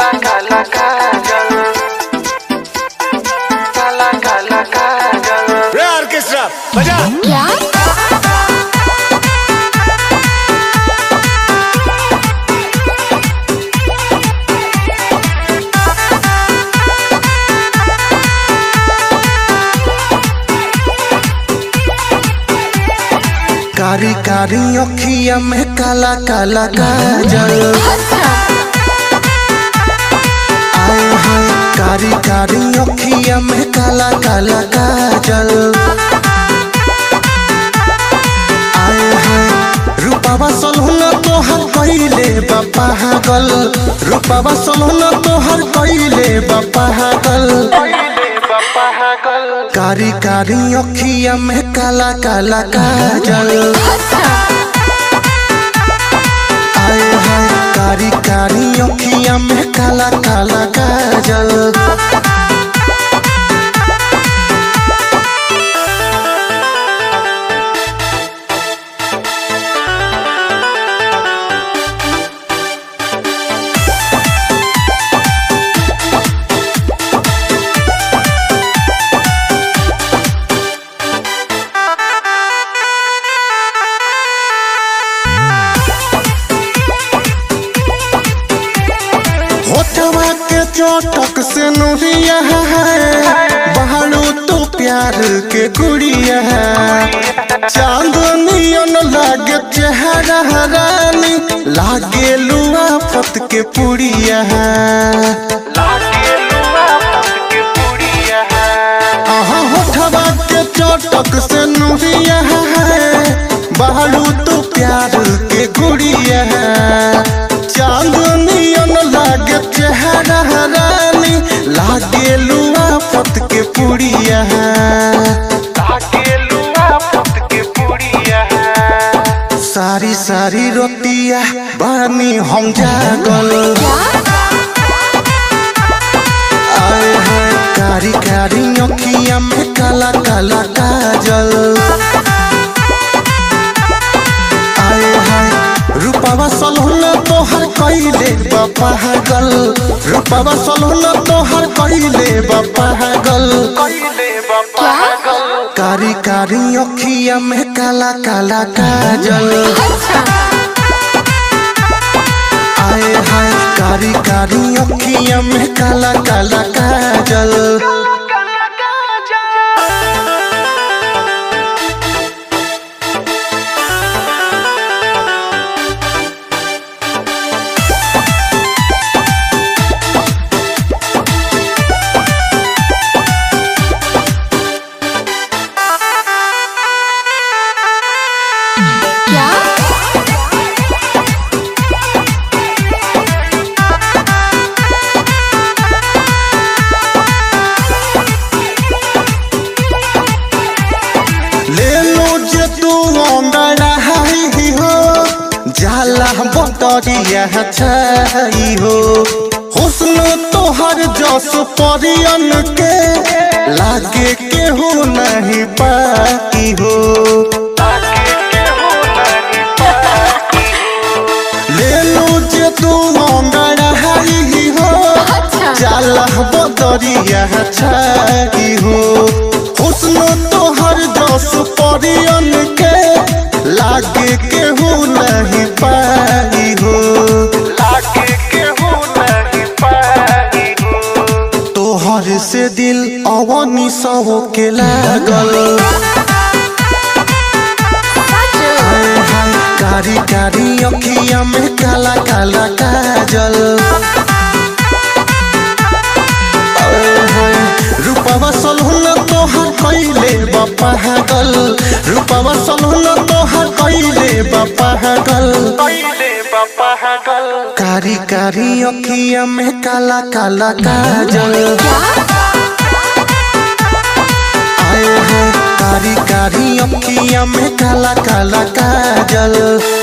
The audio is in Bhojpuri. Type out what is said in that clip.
काला काजल, काला काला काजल। रे ऑर्केस्ट्रा बजा। क्या? कारी कारी अखिया में काला काला काजल, आए हाय कारी कारी अखिया में काला काला काजल, आए हाय रूपावा सलहुना तोहर कइले बा पागल, रूपावा सलहुना तोहर कइले बा पागल, कारी कारी अखिया में काला काला काजल, आए हाय कारी कारी अखिया में काला काला काजल। होठवा के चोटक से नुरिया है, बहारू तो प्यार के गुड़िया है, चांदनियन लागे चेहरा रानी, लागे लुआ फत के पुड़िया है, होठवा के चोटक से नुरिया है, बहारू तो प्यार के गुड़िया है, चांदनियन लागे चेहरा रानी, लागे लुआ फत के पुड़िया है, लागे लुआ फत के पुड़िया है। सारी सारी रोतिया बानी हम जागल, आए हाय कारी कारी अखिया में काला काला काजल, आए हाय रूपावा सलहुना तोहर कइले बा पागल, रूपावा सलहुना तोहर कइले बा पागल, कारी कारी अखिया में काला काला काजल, आए हाय कारी कारी अखिया में काला काला काजल। जाला बतरिया छाई हो, हुस्न तोहर जस परियन के, लागे केहू नहीं पाई हो, ले लो जे तू अंगड़ाई हो, जाला बतरिया छाई हो, हुस्न तोहर जस परियन के, लागे केहू नहीं पाई हो, लागे केहू नहीं पाई हो। तोहर से दिल अवनी सहो के लागल, हाय हाय कारी कारी अखिया में काला काला काजल, रूपावा सलहुना तोहर कइले बा पागल, रूपावा सलहुना तोहर कइले बा पागल, कारी कारी अखिया में काला काला काजल, आए हाय कारी कारी अखिया में काला काला काजल।